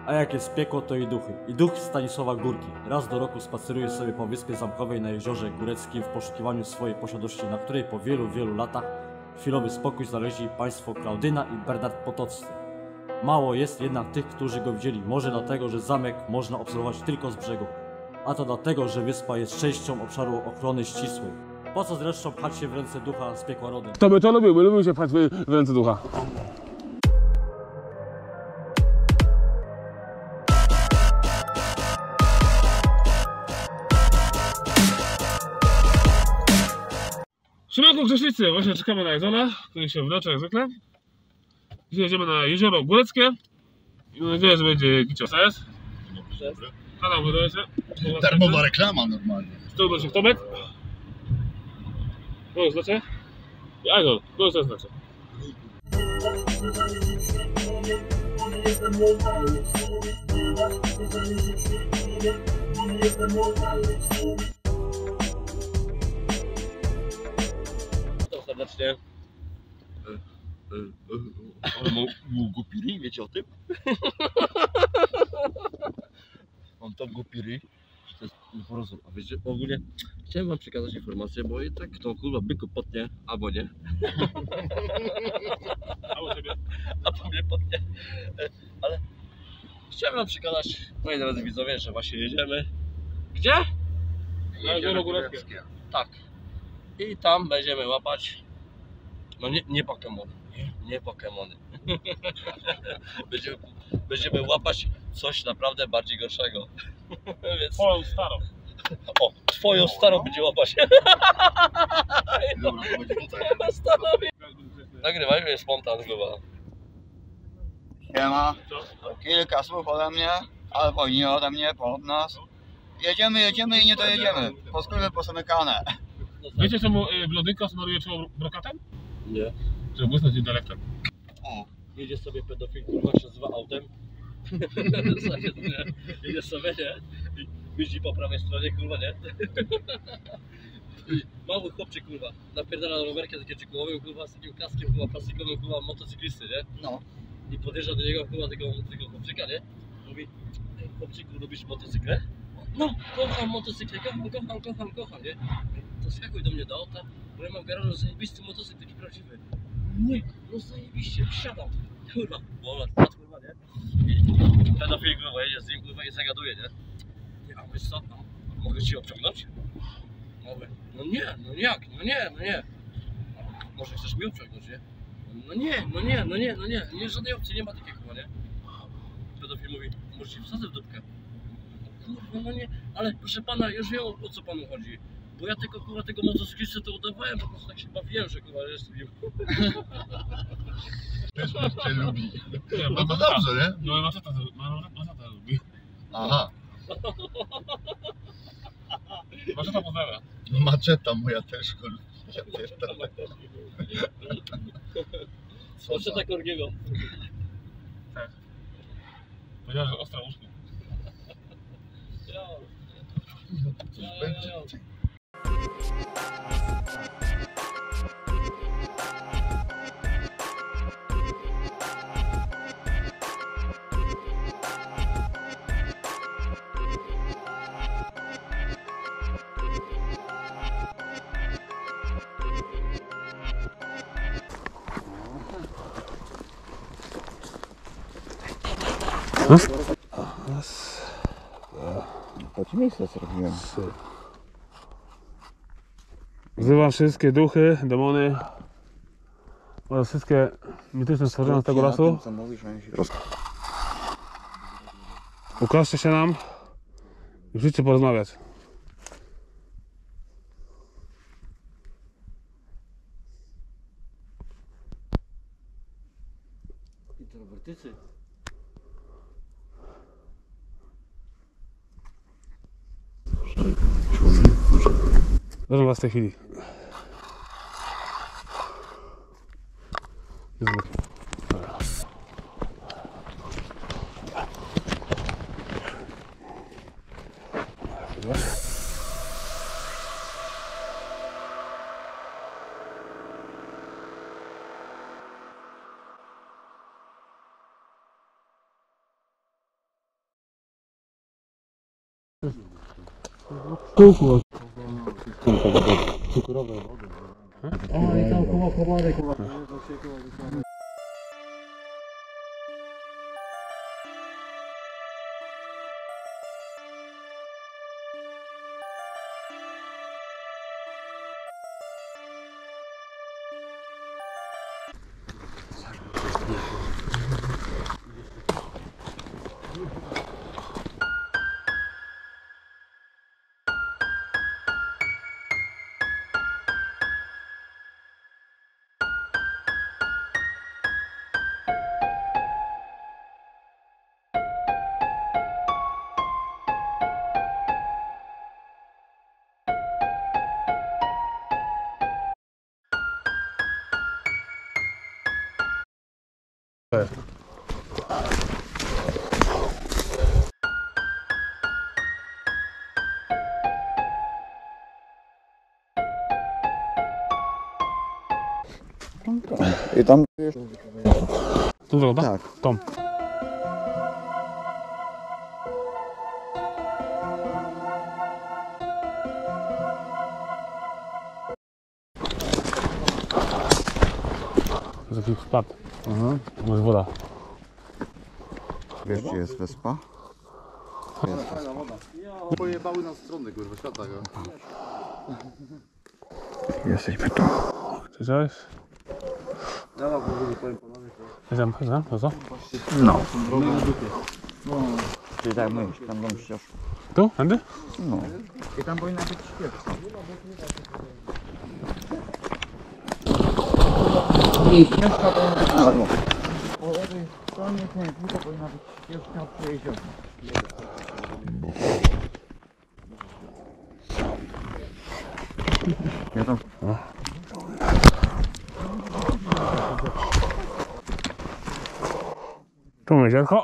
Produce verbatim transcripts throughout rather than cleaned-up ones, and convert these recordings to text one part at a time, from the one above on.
A jak jest piekło, to i duchy. I duch Stanisława Górki raz do roku spaceruje sobie po wyspie zamkowej na jeziorze Góreckim w poszukiwaniu swojej posiadłości, na której po wielu, wielu latach chwilowy spokój znaleźli państwo Klaudyna i Bernard Potoccy. Mało jest jednak tych, którzy go widzieli, może dlatego, że zamek można obserwować tylko z brzegu, a to dlatego, że wyspa jest częścią obszaru ochrony ścisłej. Po co zresztą pchać się w ręce ducha z piekła rodem? Kto by to lubił? By lubił się pchać w ręce ducha. Siemanko grzesznicy, właśnie czekamy na Jedzona, który się wlecze jak zwykle. Dzisiaj jedziemy na jezioro Góreckie i mam nadzieję, że będzie gicios. Co jest? Kanał wydajecie? Darmowa reklama normalnie. Stąd się Tomek. Kogo znacie? I Idol, kogo to znacie? Witam serdecznie. Ale mam głupi ryj, wiecie o tym? Mam tak głupi ryj, że to jest nieporozumienie. A wiecie, ogólnie chciałem wam przekazać informację, bo i tak to kurwa byku potnie, albo nie. Albo ciebie. Albo mnie potnie. Ale chciałem wam przekazać, moi drodzy widzowie, że właśnie jedziemy. Gdzie? Na jezioro Góreckie. Tak. I tam będziemy łapać, no nie, nie Pokemony, nie, nie Pokemony. będziemy, będziemy łapać coś naprawdę bardziej gorszego. Więc... Twoją starą. O, twoją starą będzie łapać. Dobra, to będzie tutaj. Nagrywaj mnie spontan chyba. Siema. Kilka słów ode mnie, albo nie ode mnie, po od nas. Jedziemy, jedziemy i nie dojedziemy. Poskrówy posamykane. Wiecie czemu y, blondynka smaruje czoło brokatem? Nie. Żeby błysnąć intelektem. O, Jedzie sobie pedofil, kurwa się zwa autem. Jedzie sobie, nie? I jeździ po prawej stronie, kurwa, nie? I mały chłopczyk, kurwa, napierdala na rowerkę takim czekołowym, kurwa, z takim kaskiem, kurwa, plastikowym, kurwa, motocyklisty, nie? no. I podjeżdża do niego, kurwa, tego, tego chłopczyka, nie? Mówi, ej, chłopczyku, lubisz motocykle? No, kocham motocykle, kocham, kocham, kocham, kocham, nie? To skakuj do mnie do auta, bo ja mam w garażu zajebisty motocykl, taki prawdziwy. Nie, no zajebiście, wsiadam. Kurwa, bola, kurwa, nie? I pedofil, kurwa, jedzie z nim, kurwa, i zagaduje, nie? Ty, a wiesz co, no, mogę ci obciągnąć? Mówię, no nie, no jak, no nie, no nie. Może chcesz mi obciągnąć, nie? No nie, no nie, no nie, no nie, nie, żadnej opcji, nie ma takiej, kurwa, nie? Pedofil mówi, może ci wsadzę w dupkę. Kurwa, no nie, ale proszę pana, już wiem, o co panu chodzi. Bo ja tylko, kurwa, tego motocyklisty to udawałem, po prostu tak się bawiłem, że, kurwa, jest nim. Też cię lubi. Nie, No to dobrze, nie? No maceta maceta lubi. Aha. Maceta pozdrawiam. Maczeta moja też go lubi. Ja pierdolę. Proszę tak Korgiego. Tak. Powiedziałem, że ostra łóżko. Coś będzie. Patrz, miejsce zrobiłem. Wzywam wszystkie duchy, demony oraz wszystkie mityczne stworzenia z tego lasu. Co mówisz, oni się Ukażcie się nam i przyjdźcie porozmawiać. Introwertycy. Proszę was w tej chwili. Kółko. Cukrowe wody. O, i tam koło komary, koło. I tam Tu droga? tak. Tom. To jest jakiś spadł. Aha. Może woda. Wiesz gdzie jest wyspa? Pojebały na stronę, kurwa, świata go. Jesteśmy tu. Słyszałeś? Ja na powrót powiem panowie, to... Znam, znam, to co? No. Drogę na dupie. Czyli tak mówisz, tam tą ścieżką. Tu? Tędy? No. I tam powinna być ścieżka. I ścieżka powinna być... No. Po lewej stronie to powinna być ścieżka przejeździowa. Ja tam... Tu jeziorko.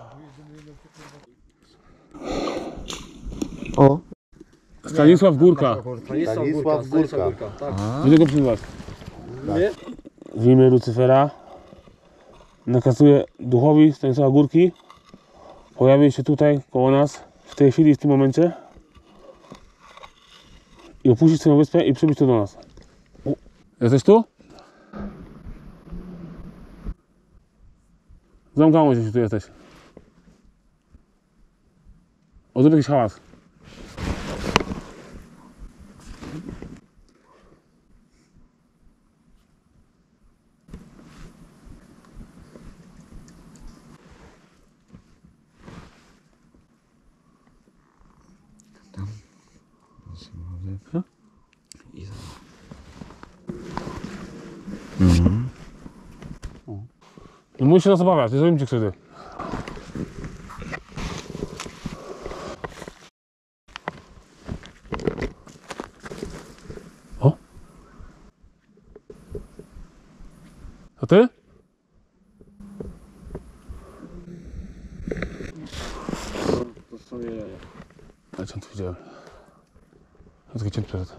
O. Stanisław Górka. Stanisław Górka. Tak. Gdzie go przybywasz? Nie? W imię Lucyfera nakazuję duchowi Stanisława Górki pojawić się tutaj koło nas w tej chwili, w tym momencie i opuścić swoją wyspę i przybyć tu do nas. U. Jesteś tu? Zamknąłem się, że tu jesteś. O, zrób jakiś hałas. Hmm? Mhm. Nie musisz się nas obawiać, nie zrobimy ci krzywdy. O? To ty? To sobie jaja. A czym tu widziałem? Ja taki cień przeszedł.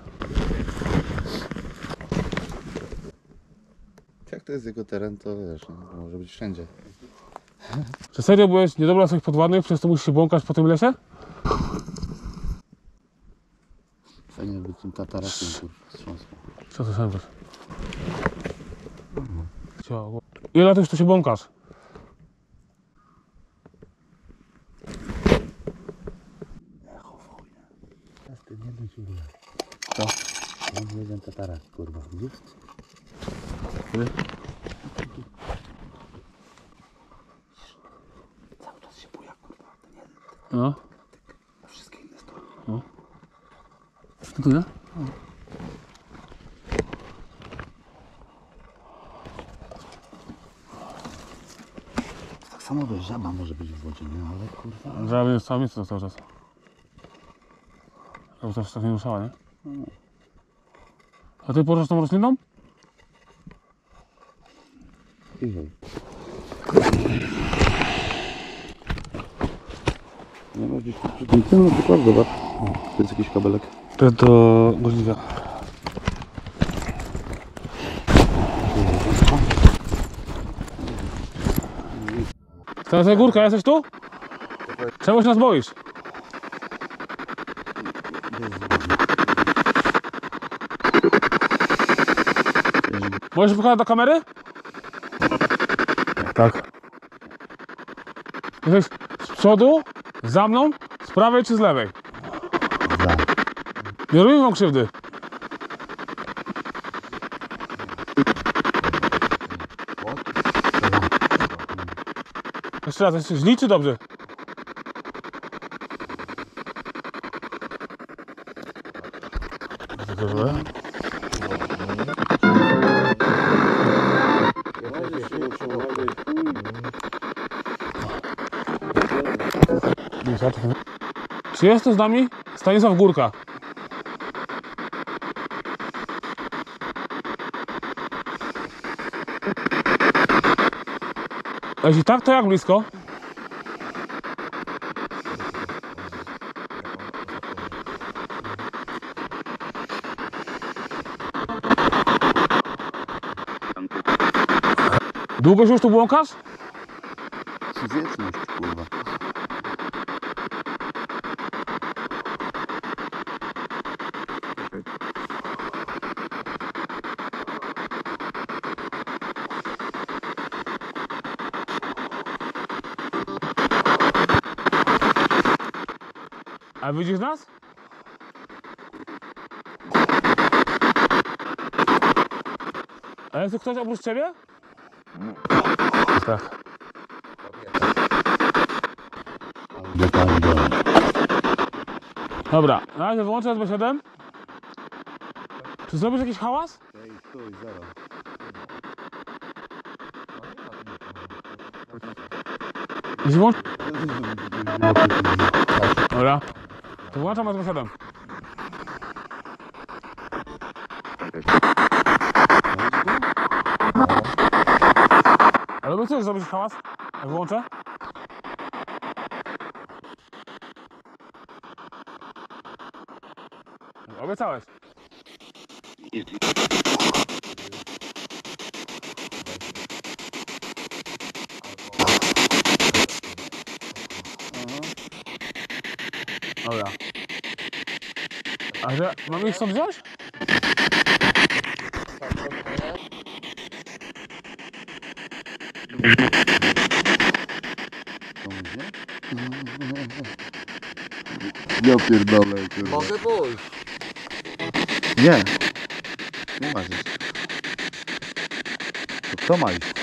Jak to jest jego teren, to wiesz, no, może być wszędzie. Czy serio byłeś niedobra swoich podwładnych, przez to musisz się błąkać po tym lesie? Fajnie by tym tatarakiem wstrząsło. Co to sądzisz? Chciało. Ile lat już tu się błąkasz? Ty nie bój się w ogóle. Co? Mam jeden tatarak, kurwa, widzisz? Cały czas się buja, kurwa, ten jeden. No. A wszystkie inne stoją. No. To tu, nie? Tak samo wiesz, żaba może być w wodzie, nie? Ale kurwa... Żaba jest całe miejsce cały czas. Żeby też tak nie ruszała, nie? A ty poruszasz tą rośliną? Iwej. Nie ma gdzieś tu przy tym tym, na przykład, zobacz. O, to jest jakiś kabelek. To jest do goździka. Stanisław Górka, jesteś tu? Czego się nas boisz? Możesz pokazać do kamery? Tak. Jesteś z przodu, za mną, z prawej czy z lewej? Za. Nie robimy wam krzywdy. Jeszcze raz, jesteś źli czy dobrze? Czy jest tu z nami Stanisław Górka? A jeśli tak, to jak blisko? Długo się już tu błąkasz? Wieczność, kurwa. A widzisz nas? A jest tu ktoś oprócz ciebie? Tak. Dobra, na razie wyłączę S B siedem. Czy zrobisz jakiś hałas? Ej, stój, zero. Jeśli włącz... Dobra. To włączam S B siedem. Ale obiecujesz zrobić hałas? Jak wyłączę? Obiecałeś. Dobra. A że mam ich stąd wziąć? Ja pierdolę, kurwa. Mogę pójść. Nie. Nie masz iść. To kto ma iść?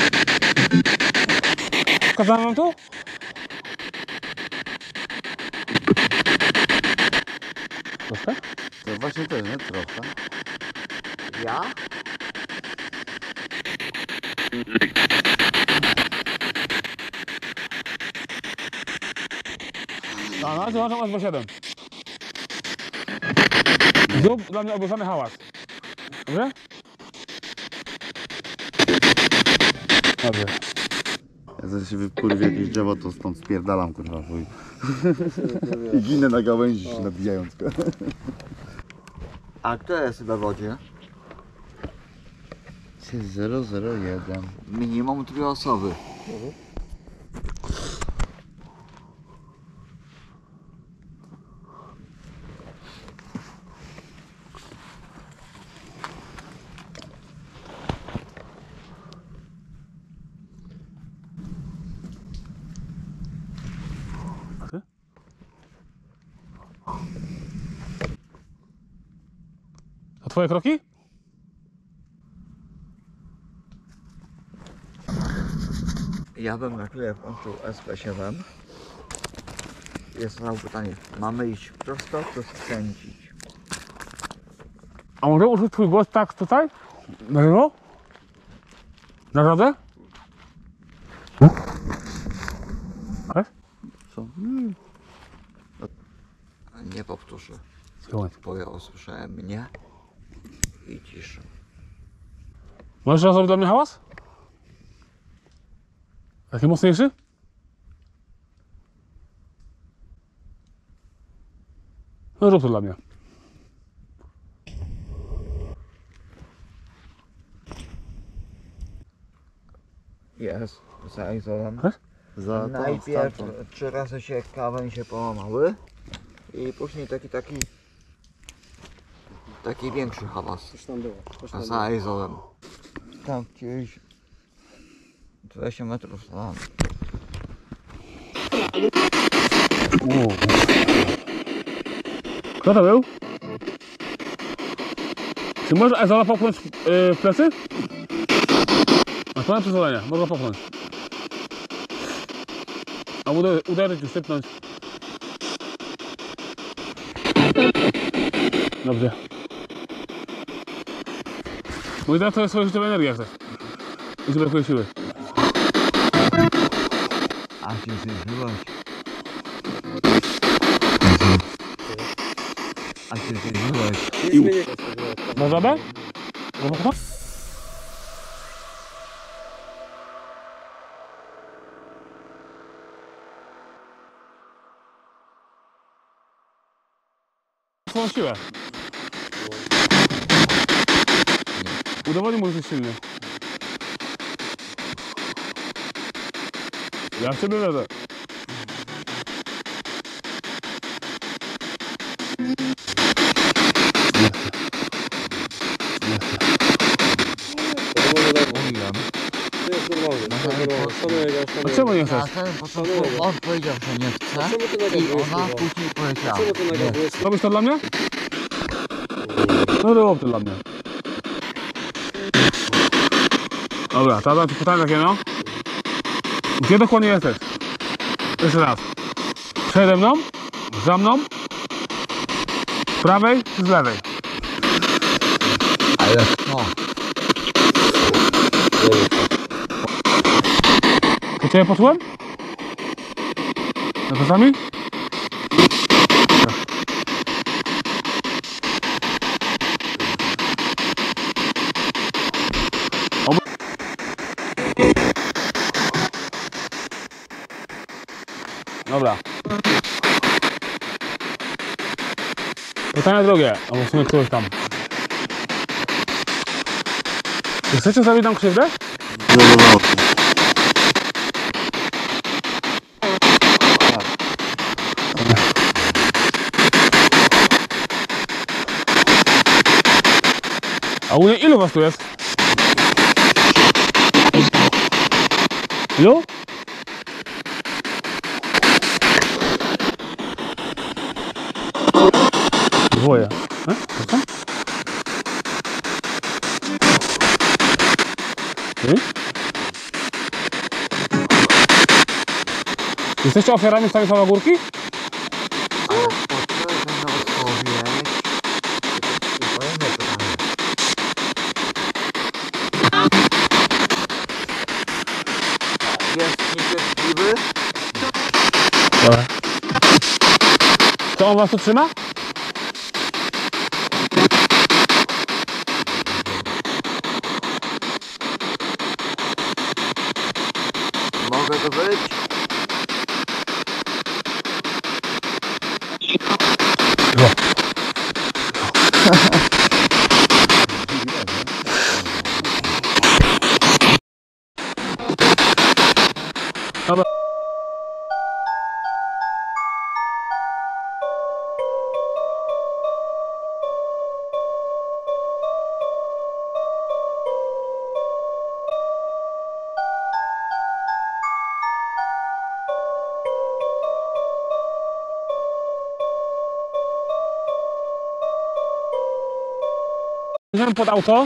Pokazałem wam tu? Proszę? To właśnie też, nie? Trochę. Ja? A na razie włączam S B siedem. Zrób dla mnie obiecany hałas. Dobrze? Dobrze. Ja zaś się wykurwię jakieś drzewo, to stąd spierdalam, kurwa, chuj. I ginę na gałęzi się nabijając. A kto jest we wodzie? zero zero jeden. Minimum dwie osoby. A twoje kroki? Ja bym na chwilę włączył S B siedem. Jest na pytanie, mamy iść prosto, czy skręcić? A może użyć twój głos tak tutaj? Na żywo? Na radę? Ale? Co? Nie powtórzę, Słuchaj. bo ja usłyszałem mnie i ciszę. Możesz raz zrobić dla mnie hałas? Taki mocniejszy? No rób to dla mnie. Jest, za izolem. Za Najpierw tą trzy razy się kawę się połamały i później taki taki taki większy hałas. Za izolem. tam gdzieś dwadzieścia metrów tam. Kto to był? Czy może Ezola popchnąć yy, w plecy? A to na przyzwolenie, można popchnąć. A uderzyć, uderzyć i sypnąć. Dobrze. Mój teraz to jest swoje życiowe energia chcesz. I sobie brakuje siły. A się zjeżyłaś. A się zjeżyłaś. Masz żabę? Swoją siłę. Udowodnij mu, że jesteś silny. Ja w ciebie wierzę. Mówiłem. To jest normalne, to jest normalne. Szanuję go, A szanuję czemu go. nie Na chcesz? samym początku on powiedział, że nie chce. Czemu ty I negowujesz, ona kurwa? później powiedziała. Czemu ty Nie. negowujesz? Robisz to dla mnie? No rób to dla mnie. Dobra, to zadam ci pytanie takie no. Gdzie dokładnie jesteś? Jeszcze raz. Przede mną? Za mną? Z prawej czy z lewej? Ale no. To ciebie poczułem? Na czasami? Dobra. Pytanie drugie, albo w sumie któreś tam. Czy chcecie zrobić nam krzywdę? Zalewało się. A u mnie ilu was tu jest? Ilu? Dwoje. E? Co? Ty? Jesteście ofiarami Stanisława Górki? Ale potrzebujemy odpowiedź. Kolejne pytanie. Jest niecierpliwy? Dobra. To on was tu trzyma? Mogę to być? No. Dobra. Idziemy pod auto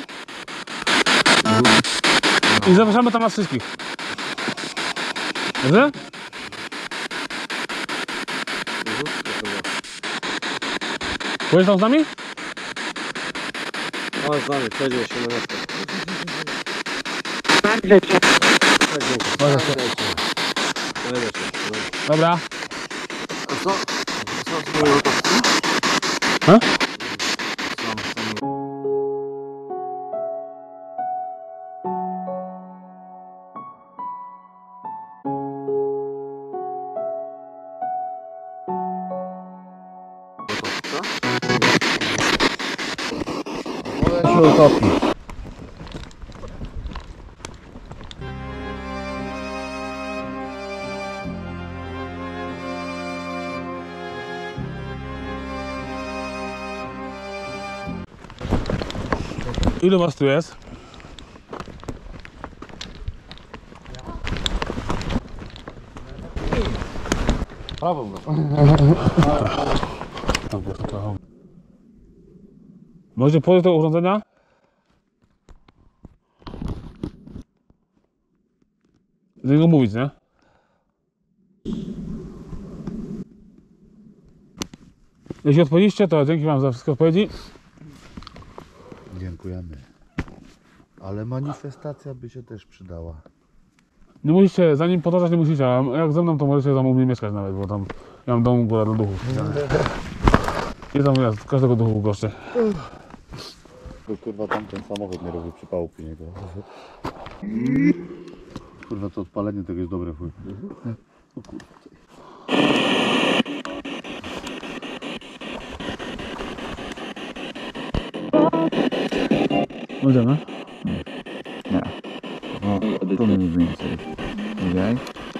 i zapraszamy tam nas wszystkich. Dobrze? Pojedziesz tam z nami? O, z nami, przejdziemy się na miasto. Pojedziesz. Dobra. Co? Co z mojego toku? Ha? Może się utopi. Ilu was tu jest? Prawo, bro. Możecie podejść do tego urządzenia? Do niego mówić, nie? Jeśli odpowiedzieliście, to dzięki wam za wszystkie odpowiedzi. Dziękujemy. Ale manifestacja by się też przydała. Nie musicie, zanim podążać nie musicie, a jak ze mną to możecie tam u mnie mieszkać nawet, bo tam ja mam dom góra do duchów. Nie tam ja każdego duchu goszczę. Bo kurwa tamten samochód nie robi przypału przy niego. Kurwa to odpalenie tego jest dobre chuj. O kurwa. Idziemy? Nie. No, tu mniej więcej. Widziaj?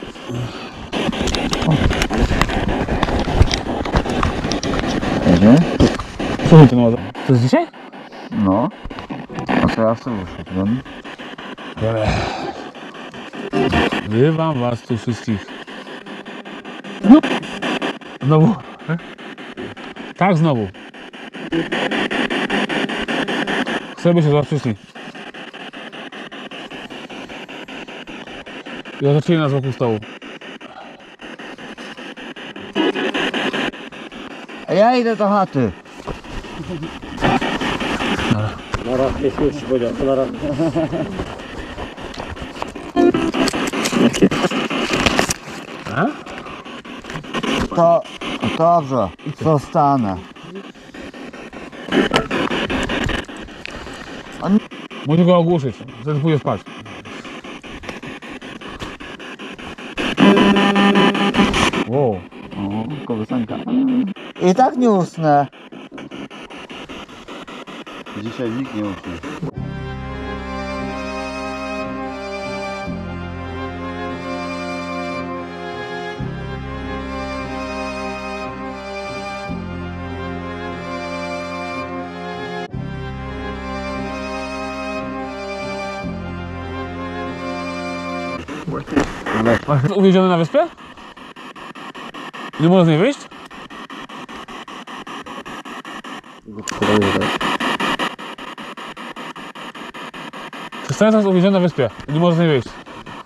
Jedzie? Słuchajcie, no to jest dzisiaj? No. A teraz co wyszedłem? Wywam was tu wszystkich. No. Znowu. Tak, znowu. Chcę, by się zaraz przyszli. I otoczyli nas wokół stołu. A ja idę do chaty. Na raz nie słyszy, powiedział, to na raz. A? To dobrze. Zostanę. Muszę go ogłuszyć, wtedy pójdę spać. Wow. O, kołysanka. I tak nie usnę. Dzisiaj nikt nie uczy. Uwięziony na wyspie? Nie można z niej wyjść? Przez cały czas uwięziony na wyspie. Nie można z niej wyjść.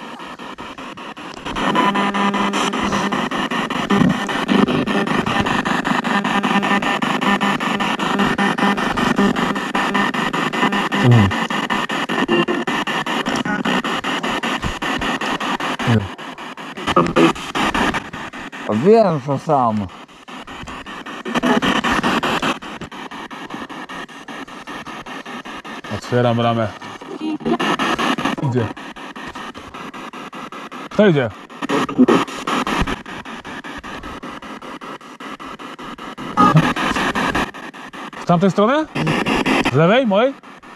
Mhm. Wiem, że sam. Otwieram bramę. Idzie. Kto idzie? Z tamtej strony? Z lewej? Mojej?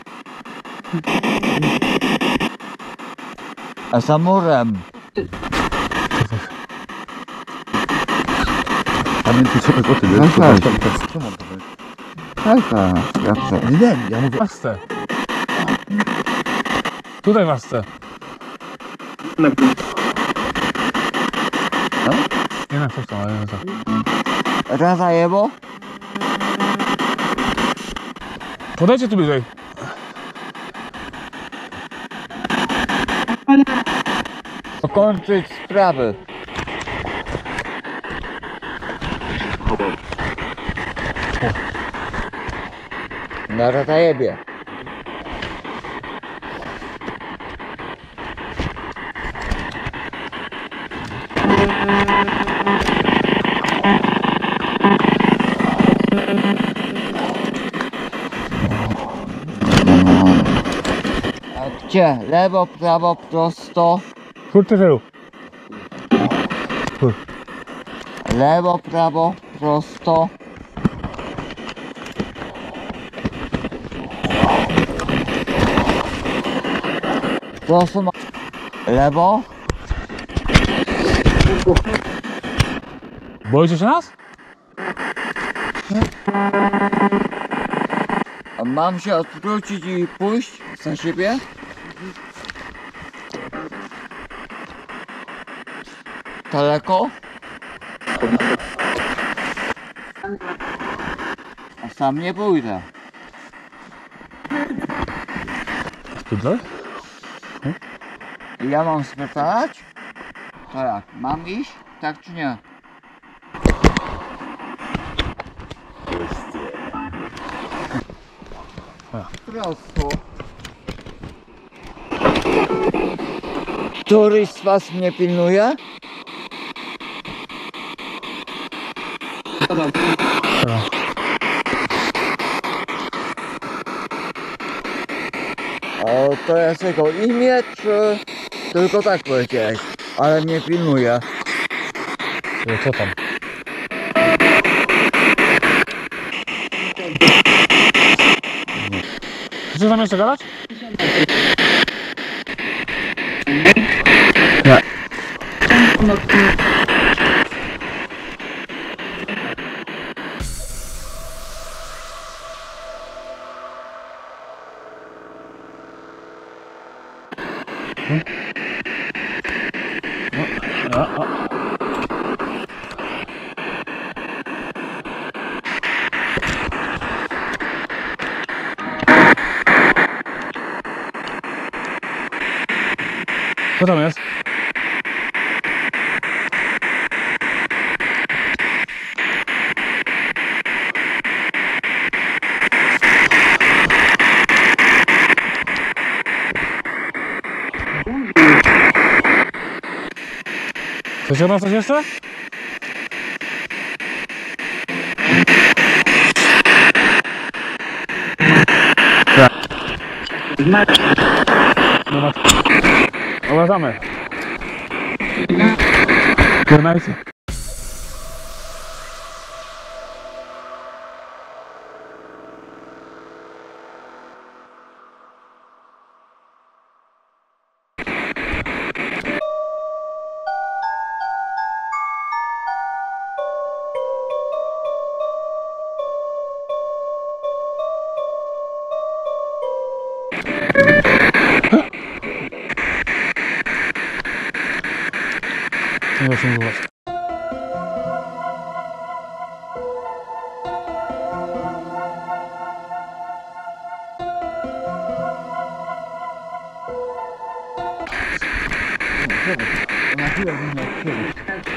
A za murem. Pamiętaj sobie o tym, No że tak. co mam to powiedzieć? Tak, tak. Ja chcę. Nie wiem, ja mówię. Wasce. Tutaj wasce. Nie na coś tam, ale nie tak. Raza jebo? Podejdźcie tu bliżej. Kończyć sprawy. Na ratajebie. A gdzie? Lewo, prawo, prosto. Kurczę tył. Lewo, prawo, prosto. Prosto ma... Lewo. Boicie się nas? A mam się odwrócić i pójść za siebie? Daleko? A sam nie pójdę. Spytaj? Ja mam spytać? To jak? Mam iść? Tak czy nie? Prosto. Któryś z was mnie pilnuje? O, to jest jego imię, czy tylko tak powiedziałeś? Ale mnie pilnuje. No co tam? Chcesz tam jeszcze gadać? Nie. No, a, a. Co tam jest? Chcecie na coś jeszcze? Tak. No, obracamy. Żegnajcie. Nie zaczynam złować. Na chwilę mnie odkryli.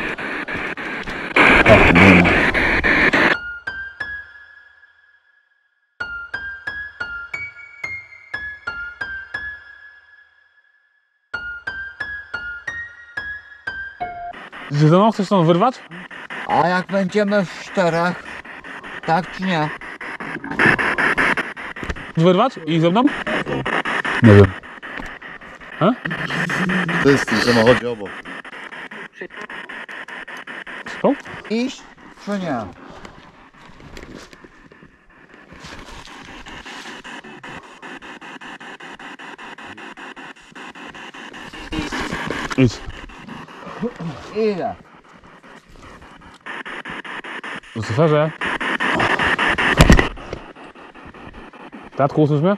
Czy ze mną chcesz stąd wyrwać? A jak będziemy w czterech, tak czy nie? Wyrwać? I ze mną? Nie wiem. A? To jest w tym samochodzie obok. Co? Iść czy nie? Idź. Ile? Lucyferze. Tatku, usłysz mnie?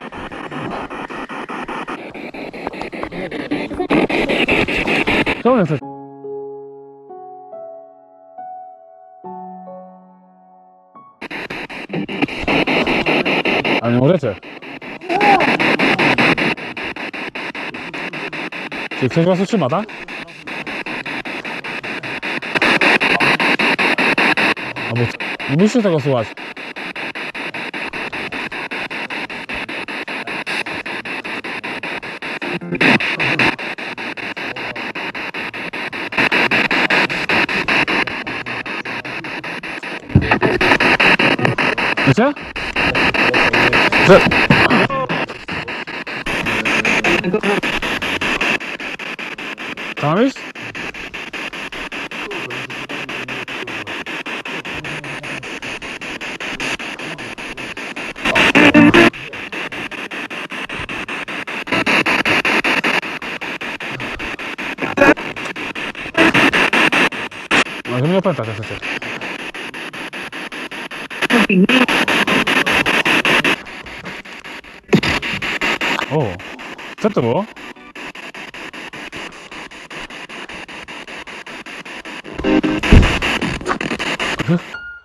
Co nie chcesz? Ale nie możecie. Czy ktoś was utrzyma, tak? Albo nie musicie tego słuchać. Wiecie? Że... Tam iść? Może mnie opętać, jak chcecie. O, co to było? trochę.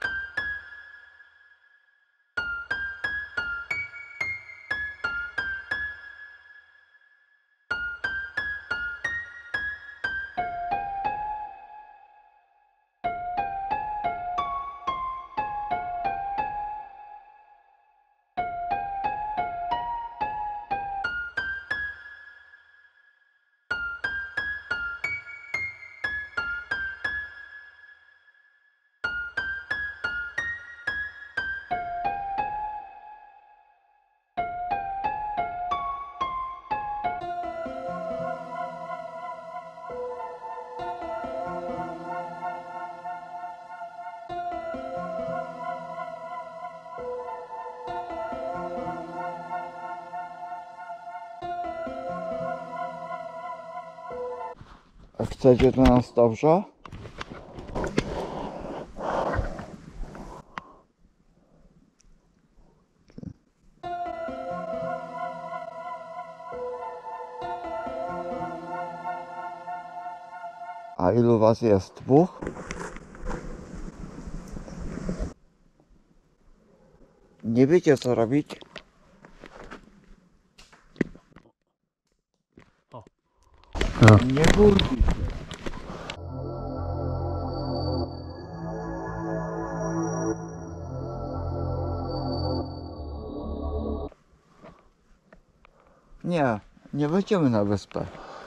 A chcecie to nas dobrze? A ilu was jest? Dwóch? Nie wiecie co robić? O. Nie burki się. Nie, nie wejdziemy na wyspę.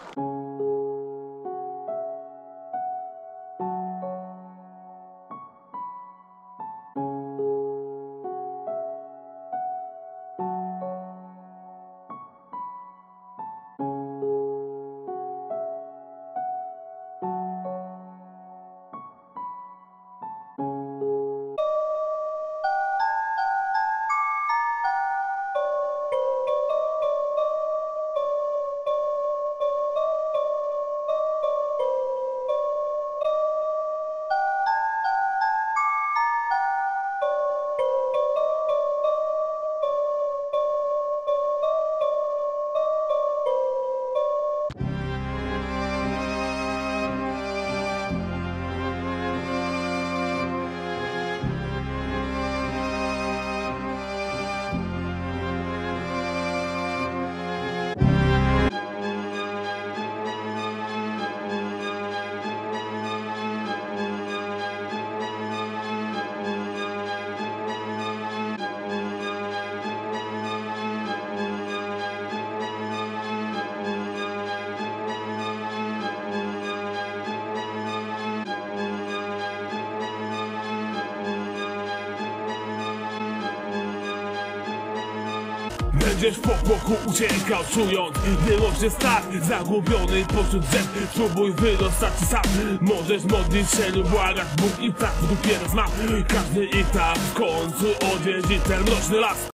Będziesz po boku uciekał, czując wyłączny strach. Zagubiony pośród drzew, spróbuj wydostać się sam. Możesz modlić się lub błagać, Bóg i tak w dupie nas ma. Każdy i tak w końcu odwiedzi ten mroczny las.